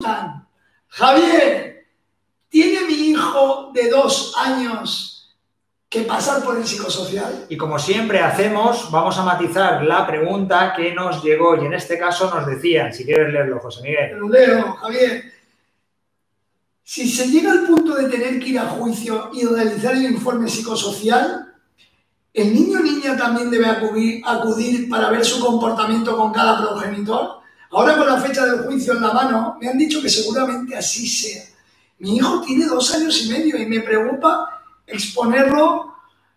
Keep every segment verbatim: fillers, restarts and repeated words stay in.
Javier, ¿tiene mi hijo de dos años que pasar por el psicosocial? Y como siempre hacemos, vamos a matizar la pregunta que nos llegó y en este caso nos decían, si quieres leerlo, José Miguel. Lo leo, Javier. Si se llega al punto de tener que ir a juicio y realizar el informe psicosocial, ¿el niño o niña también debe acudir, acudir para ver su comportamiento con cada progenitor? Ahora, con la fecha del juicio en la mano, me han dicho que seguramente así sea. Mi hijo tiene dos años y medio y me preocupa exponerlo.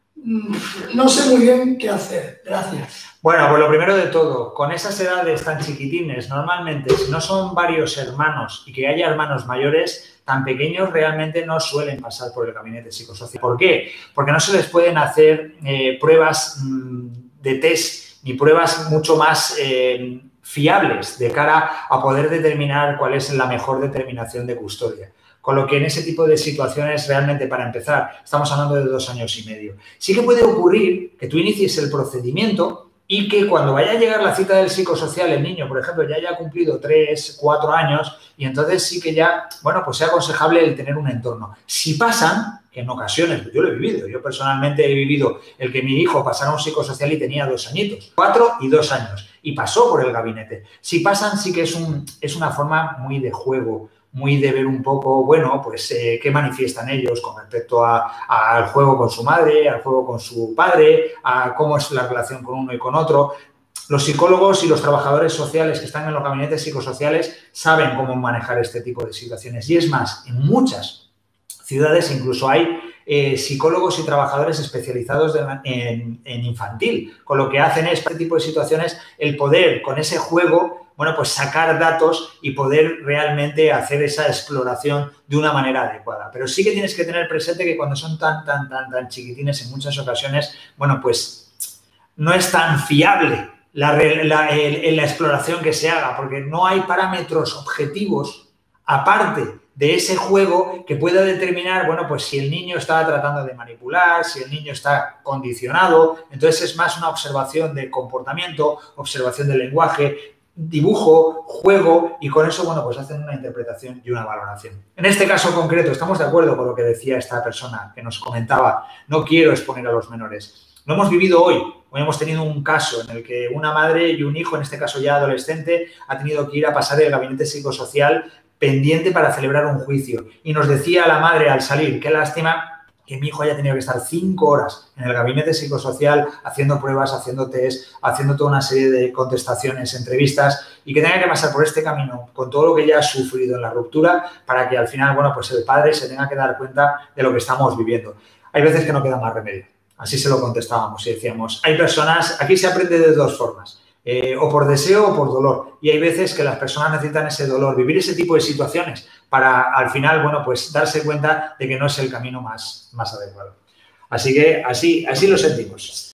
No sé muy bien qué hacer. Gracias. Bueno, pues lo primero de todo, con esas edades tan chiquitines, normalmente, si no son varios hermanos y que haya hermanos mayores, tan pequeños realmente no suelen pasar por el gabinete psicosocial. ¿Por qué? Porque no se les pueden hacer eh, pruebas mmm, de test ni pruebas mucho más eh, fiables de cara a poder determinar cuál es la mejor determinación de custodia. Con lo que en ese tipo de situaciones, realmente, para empezar, estamos hablando de dos años y medio. Sí que puede ocurrir que tú inicies el procedimiento y que cuando vaya a llegar la cita del psicosocial, el niño, por ejemplo, ya haya cumplido tres, cuatro años y entonces sí que ya, bueno, pues sea aconsejable el tener un entorno. Si pasan, que en ocasiones, yo lo he vivido, yo personalmente he vivido el que mi hijo pasara un psicosocial y tenía dos añitos, cuatro y dos años, y pasó por el gabinete. Si pasan, sí que es, un, es una forma muy de juego, muy de ver un poco, bueno, pues eh, qué manifiestan ellos con respecto a, a, al juego con su madre, al juego con su padre, a cómo es la relación con uno y con otro. Los psicólogos y los trabajadores sociales que están en los gabinetes psicosociales saben cómo manejar este tipo de situaciones. Y es más, en muchas ciudades incluso hay eh, psicólogos y trabajadores especializados de, en, en infantil, con lo que hacen es, para este tipo de situaciones, el poder, con ese juego, bueno, pues sacar datos y poder realmente hacer esa exploración de una manera adecuada. Pero sí que tienes que tener presente que cuando son tan, tan, tan, tan chiquitines, en muchas ocasiones, bueno, pues no es tan fiable la, la, el, la exploración que se haga, porque no hay parámetros objetivos aparte de ese juego que pueda determinar, bueno, pues si el niño está tratando de manipular, si el niño está condicionado. Entonces es más una observación de comportamiento, observación del lenguaje, dibujo, juego, y con eso, bueno, pues hacen una interpretación y una valoración. En este caso concreto, estamos de acuerdo con lo que decía esta persona que nos comentaba, no quiero exponer a los menores. Lo hemos vivido hoy, hoy hemos tenido un caso en el que una madre y un hijo, en este caso ya adolescente, ha tenido que ir a pasar el gabinete psicosocial pendiente para celebrar un juicio. Y nos decía la madre al salir, qué lástima que mi hijo haya tenido que estar cinco horas en el gabinete psicosocial haciendo pruebas, haciendo test, haciendo toda una serie de contestaciones, entrevistas, y que tenga que pasar por este camino con todo lo que ya ha sufrido en la ruptura para que al final, bueno, pues el padre se tenga que dar cuenta de lo que estamos viviendo. Hay veces que no queda más remedio. Así se lo contestábamos y decíamos, hay personas, aquí se aprende de dos formas. Eh, o por deseo o por dolor. Y hay veces que las personas necesitan ese dolor, vivir ese tipo de situaciones para al final, bueno, pues darse cuenta de que no es el camino más, más adecuado. Así que así, así lo sentimos.